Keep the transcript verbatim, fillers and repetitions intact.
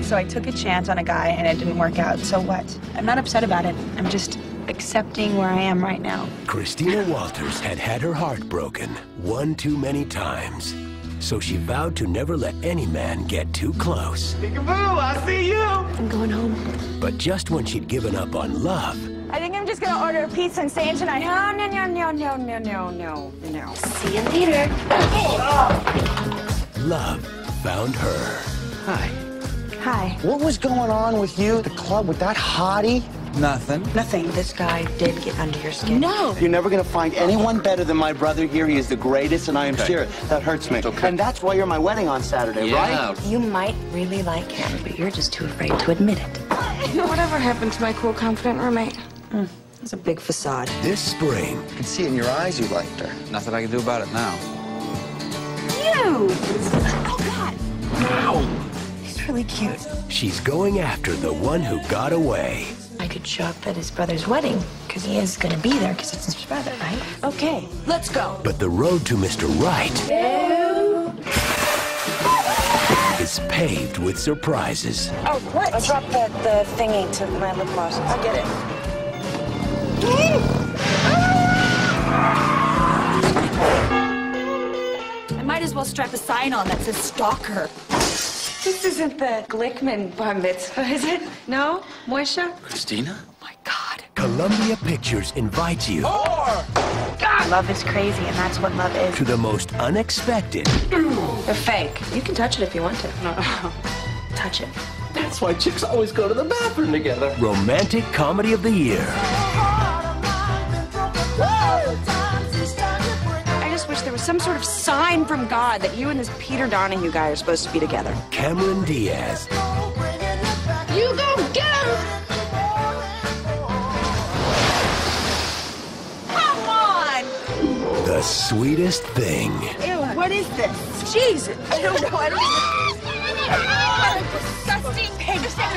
So I took a chance on a guy and it didn't work out. So what? I'm not upset about it. I'm just accepting where I am right now. Christina Walters had had her heart broken one too many times. So she vowed to never let any man get too close. Peekaboo, I see you! I'm going home. But just when she'd given up on love... I think I'm just gonna order a pizza and stay in tonight. No, no, no, no, no, no, no, no, no. See you later. Love found her. Hi. Hi. What was going on with you at the club with that hottie? Nothing. Nothing. This guy did get under your skin. No. You're never gonna find anyone better than my brother here. He is the greatest, and I am Okay. serious. That hurts me. Okay. And that's why you're my wedding on Saturday, Yeah. right? You might really like him, but you're just too afraid to admit it. Whatever happened to my cool, confident roommate? Mm, it's a big facade. This spring, I can see it in your eyes you liked her. Nothing I can do about it now. You! Oh, God. Ow! He's really cute. she's going after the one who got away. I could show up at his brother's wedding, because he is going to be there, because it's his brother, right? Okay, let's go. But the road to Mister Right is paved with surprises. Oh, what? I dropped the, the thingy to my lip gloss. I'll get it. I might as well strap a sign on that says stalker. This isn't the Glickman bar mitzvah, is it? No? Moisha? Christina? Oh, my God. Columbia Pictures invites you Love is crazy, and that's what love is. to the most unexpected, They're fake. You can touch it if you want to. No, no. Touch it. That's why chicks always go to the bathroom together. romantic comedy of the year. I just wish there was some sort of sign from God that you and this Peter Donahue guy are supposed to be together. Cameron Diaz, You go get him! Come on! the sweetest thing. Ew, what is this? Jesus! I don't know. I don't know. What a disgusting pig.